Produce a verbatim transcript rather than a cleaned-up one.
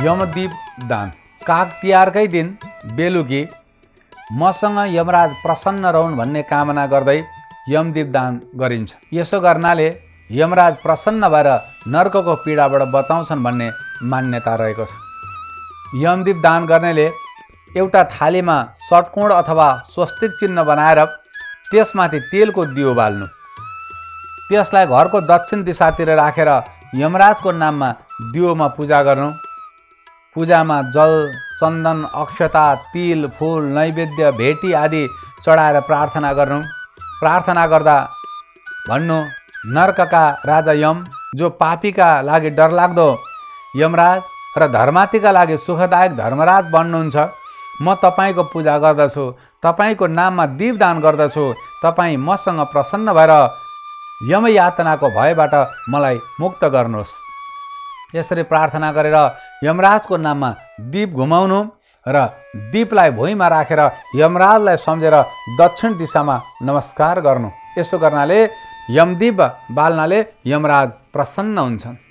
यमदीप दान। काग तिहारकै दिन बेलुकी मसँग यमराज प्रसन्न रहन् भन्ने कामना गर्दै यमदीप दान गरिन्छ। यसो गर्नाले यमराज प्रसन्न भएर नर्कको पीडाबाट बचाउँछन् भन्ने मान्यता रहेको छ। यमदीप दान गर्नेले एउटा थालीमा षट्कोण अथवा स्वस्तिक चिन्ह बनाएर त्यसमाथि तेलको दियो बाल्नु, त्यसलाई घरको दक्षिण दिशातिर राखेर यमराजको नाममा दियोमा पूजा गर्नु। पूजामा जल, चन्दन, अक्षता, तिल, फूल, नैवेद्य, भेटी आदि चढाएर प्रार्थना गर्नु। प्रार्थना गर्दा भन्नु, नर्कका राजा यम, जो पापीका लागि डरलाग्दो यमराज र धर्मार्थीका लागि सुखदायक धर्मराज बन्नुहुन्छ, म तपाईँको पूजा गर्दछु, तपाईँको नाममा दीपदान गर्दछु। तपाईँ मसँग प्रसन्न भएर यमयातनाको भयबाट मलाई मुक्त गर्नुहोस्। यसरी प्रार्थना गरेर यमराजको नाममा दीप घुमाउनु र दीपलाई भुइँमा राखेर यमराजलाई सम्झेर दक्षिण दिशामा नमस्कार गर्नु। यसो गर्नाले यमदीप बाल्नाले यमराज प्रसन्न हुन्छन्।